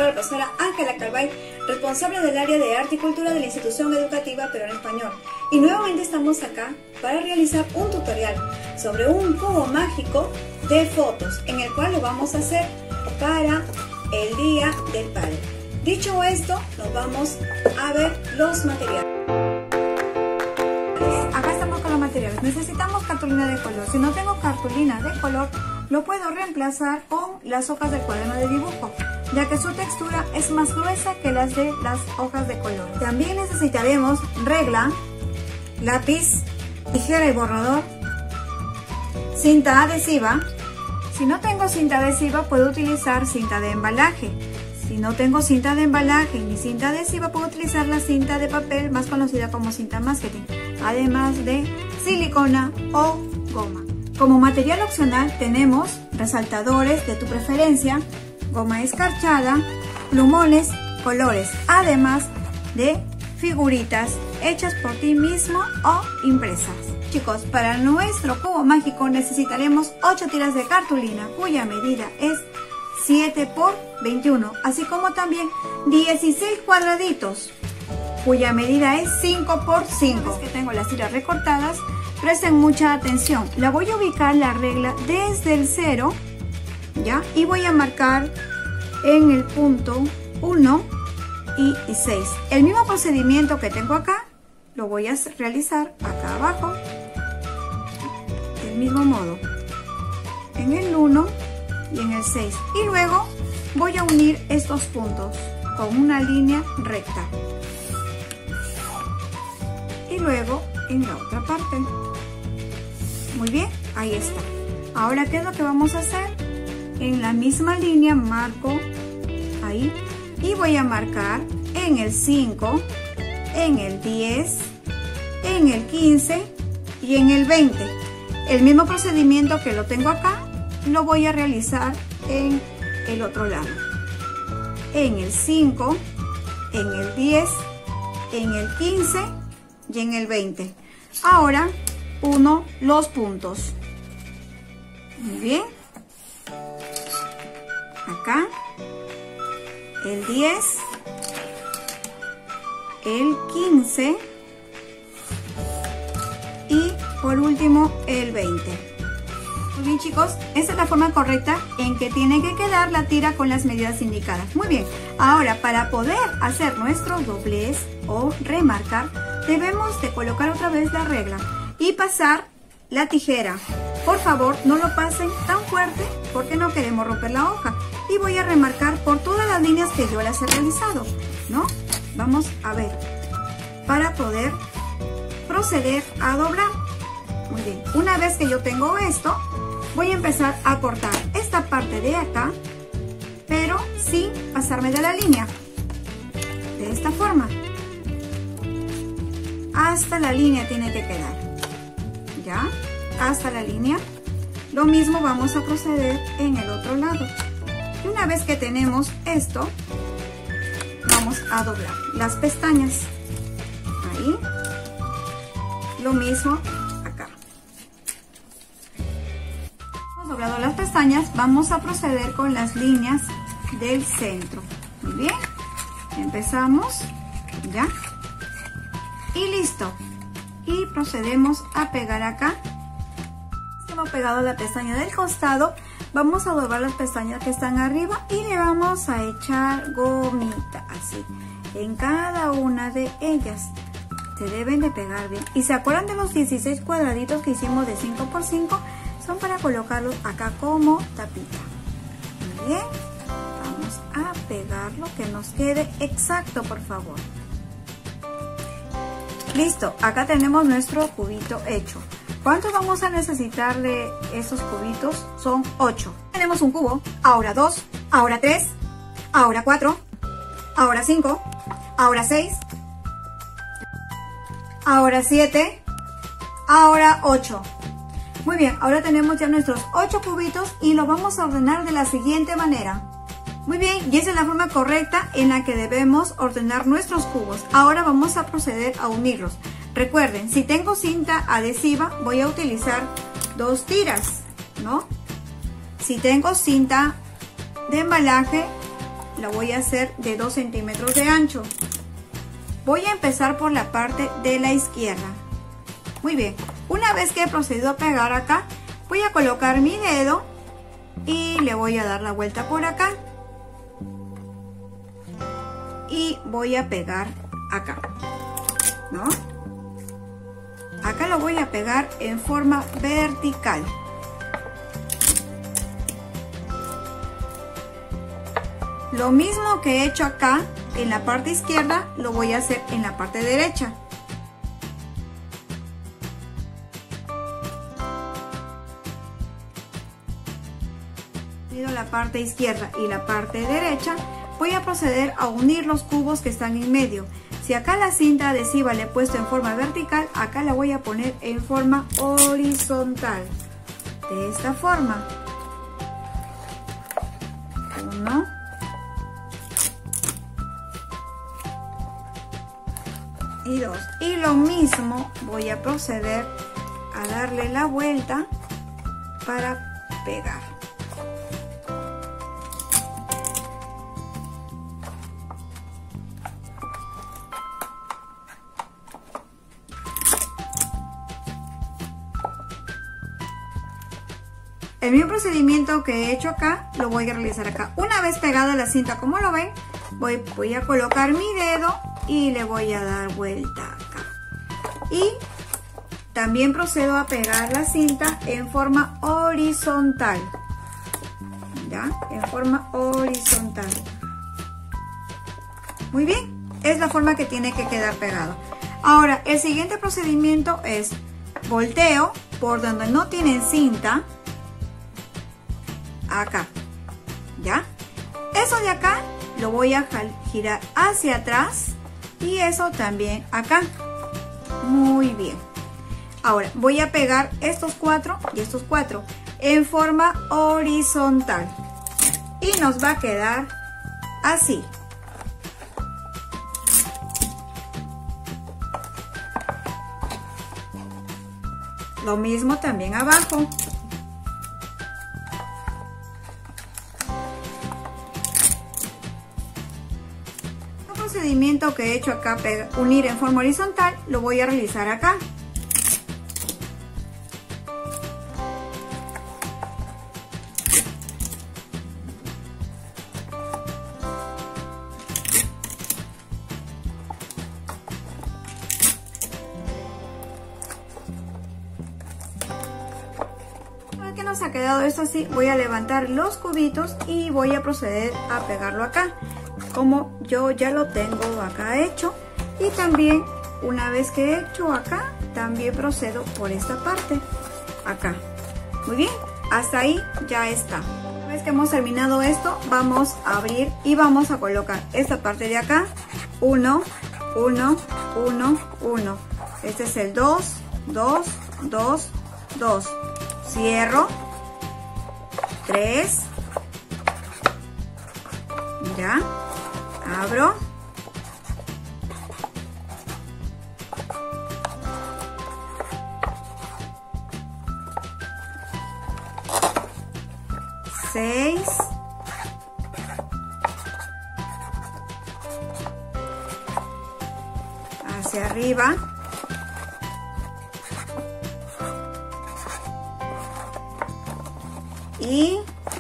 la profesora Ángela Calvay, responsable del área de Arte y Cultura de la Institución Educativa Peruana Español. Y nuevamente estamos acá para realizar un tutorial sobre un cubo mágico de fotos, en el cual lo vamos a hacer para el Día del Padre. Dicho esto, nos vamos a ver los materiales. Acá estamos con los materiales. Necesitamos cartulina de color. Si no tengo cartulina de color, lo puedo reemplazar con las hojas del cuaderno de dibujo, ya que su textura es más gruesa que las de las hojas de color. También necesitaremos regla, lápiz, tijera y borrador, cinta adhesiva. Si no tengo cinta adhesiva, puedo utilizar cinta de embalaje. Si no tengo cinta de embalaje ni cinta adhesiva, puedo utilizar la cinta de papel, más conocida como cinta masking, además de silicona o goma. Como material opcional tenemos resaltadores de tu preferencia, goma escarchada, plumones, colores, además de figuritas hechas por ti mismo o impresas. Chicos, para nuestro cubo mágico necesitaremos 8 tiras de cartulina, cuya medida es 7 por 21, así como también 16 cuadraditos, cuya medida es 5 por 5. Una vez que tengo las tiras recortadas, presten mucha atención. La voy a ubicar la regla desde el 0, ¿ya? Y voy a marcar en el punto 1 y 6. El mismo procedimiento que tengo acá, lo voy a realizar acá abajo, del mismo modo, en el 1 y en el 6. Y luego voy a unir estos puntos con una línea recta. Y luego en la otra parte. Muy bien, ahí está. Ahora, ¿qué es lo que vamos a hacer? En la misma línea marco ahí y voy a marcar en el 5, en el 10, en el 15 y en el 20. El mismo procedimiento que lo tengo acá, lo voy a realizar en el otro lado. En el 5, en el 10, en el 15 y en el 20. Ahora uno los puntos. Muy bien. Acá el 10, el 15 y por último el 20. Muy bien, chicos, esta es la forma correcta en que tiene que quedar la tira con las medidas indicadas. Muy bien, ahora para poder hacer nuestro doblez o remarcar, debemos de colocar otra vez la regla y pasar la tijera. Por favor, no lo pasen tan fuerte porque no queremos romper la hoja. Y voy a remarcar por todas las líneas que yo las he realizado, ¿no? Vamos a ver, para poder proceder a doblar. Muy bien, una vez que yo tengo esto, voy a empezar a cortar esta parte de acá, pero sin pasarme de la línea. De esta forma. Hasta la línea tiene que quedar. ¿Ya? Hasta la línea. Lo mismo vamos a proceder en el otro lado. Y una vez que tenemos esto, vamos a doblar las pestañas. Ahí. Lo mismo acá. Hemos doblado las pestañas, vamos a proceder con las líneas del centro. Muy bien. Empezamos. ¿Ya? Y listo. Y procedemos a pegar acá. Hemos pegado la pestaña del costado. Vamos a doblar las pestañas que están arriba y le vamos a echar gomita, así, en cada una de ellas. Se deben de pegar bien. Y se acuerdan de los 16 cuadraditos que hicimos de 5 por 5, son para colocarlos acá como tapita. Muy bien. Vamos a pegarlo, que nos quede exacto, por favor. Listo, acá tenemos nuestro cubito hecho. ¿Cuántos vamos a necesitar de esos cubitos? Son 8. Tenemos un cubo, ahora 2, ahora 3, ahora 4, ahora 5, ahora 6, ahora 7, ahora 8. Muy bien, ahora tenemos ya nuestros 8 cubitos y los vamos a ordenar de la siguiente manera. Muy bien, y esa es la forma correcta en la que debemos ordenar nuestros cubos. Ahora vamos a proceder a unirlos. Recuerden, si tengo cinta adhesiva, voy a utilizar 2 tiras, ¿no? Si tengo cinta de embalaje, la voy a hacer de 2 centímetros de ancho. Voy a empezar por la parte de la izquierda. Muy bien, una vez que he procedido a pegar acá, voy a colocar mi dedo y le voy a dar la vuelta por acá. Y voy a pegar acá, ¿no? Acá lo voy a pegar en forma vertical. Lo mismo que he hecho acá en la parte izquierda, lo voy a hacer en la parte derecha. La parte izquierda y la parte derecha, voy a proceder a unir los cubos que están en medio. Si acá la cinta adhesiva la he puesto en forma vertical, acá la voy a poner en forma horizontal. De esta forma. 1. Y 2. Y lo mismo voy a proceder a darle la vuelta para pegar. El mismo procedimiento que he hecho acá, lo voy a realizar acá. Una vez pegada la cinta, como lo ven, voy a colocar mi dedo y le voy a dar vuelta acá. Y también procedo a pegar la cinta en forma horizontal. ¿Ya? En forma horizontal. Muy bien, es la forma que tiene que quedar pegado. Ahora, el siguiente procedimiento es volteo por donde no tienen cinta. Acá, ¿ya? Eso de acá lo voy a girar hacia atrás y eso también acá. Muy bien. Ahora voy a pegar estos 4 y estos 4 en forma horizontal y nos va a quedar así. Lo mismo también abajo. El procedimiento que he hecho acá, unir en forma horizontal, lo voy a realizar acá. Una vez que nos ha quedado esto así, voy a levantar los cubitos y voy a proceder a pegarlo acá, como yo ya lo tengo acá hecho. Y también una vez que he hecho acá, también procedo por esta parte acá. Muy bien, hasta ahí ya está. Una vez que hemos terminado esto, vamos a abrir y vamos a colocar esta parte de acá. 1, 1, 1, 1. Este es el 2, 2, 2, 2. Cierro. 3. Mira. Abro. 6. Hacia arriba. Y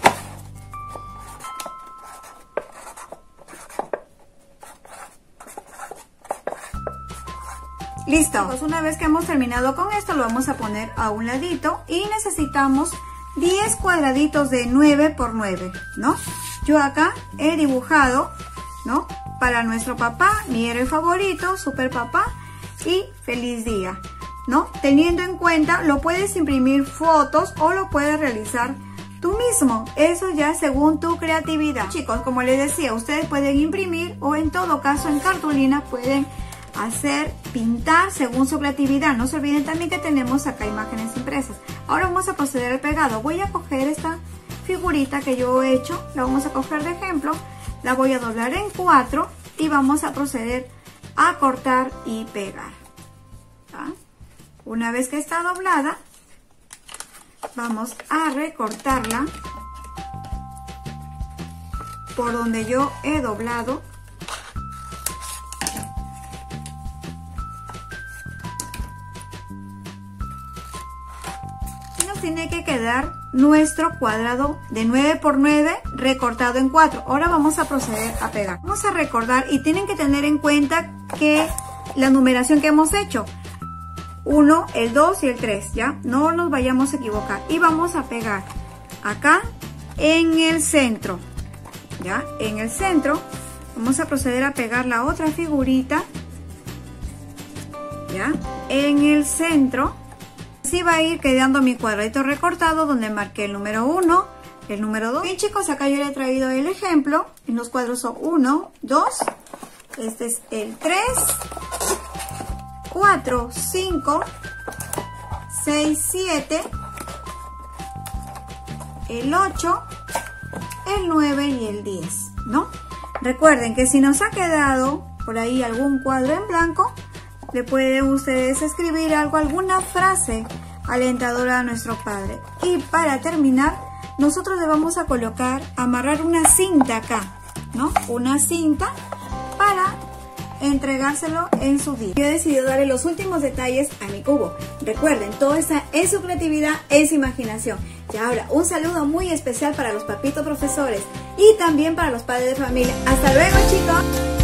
listo. Pues una vez que hemos terminado con esto, lo vamos a poner a un ladito y necesitamos 10 cuadraditos de 9 por 9, ¿no? Yo acá he dibujado, ¿no? Para nuestro papá, mi héroe favorito, Super Papá y feliz día, ¿no? Teniendo en cuenta, lo puedes imprimir fotos o lo puedes realizar tú mismo. Eso ya según tu creatividad. Chicos, como les decía, ustedes pueden imprimir o en todo caso en cartulina pueden hacer, pintar según su creatividad. No se olviden también que tenemos acá imágenes impresas. Ahora vamos a proceder al pegado. Voy a coger esta figurita que yo he hecho, la vamos a coger de ejemplo, la voy a doblar en 4 y vamos a proceder a cortar y pegar. ¿Ah? Una vez que está doblada, vamos a recortarla por donde yo he doblado. Y nos tiene que quedar nuestro cuadrado de 9 por 9 recortado en 4. Ahora vamos a proceder a pegar. Vamos a recordar y tienen que tener en cuenta que la numeración que hemos hecho, 1, el 2 y el 3, ¿ya? No nos vayamos a equivocar. Y vamos a pegar acá en el centro, ¿ya? En el centro vamos a proceder a pegar la otra figurita, ¿ya? En el centro. Así va a ir quedando mi cuadradito recortado donde marqué el número 1, el número 2. Bien chicos, acá yo le he traído el ejemplo. En los cuadros son 1, 2, este es el 3, 4, 5, 6, 7, el 8, el 9 y el 10, ¿no? Recuerden que si nos ha quedado por ahí algún cuadro en blanco, le pueden ustedes escribir algo, alguna frase alentadora a nuestro padre. Y para terminar, nosotros le vamos a colocar, amarrar una cinta acá, ¿no? Una cinta para entregárselo en su día. Yo he decidido darle los últimos detalles a mi cubo. Recuerden, todo está en su creatividad, en su imaginación. Y ahora, un saludo muy especial para los papitos profesores y también para los padres de familia. ¡Hasta luego, chicos!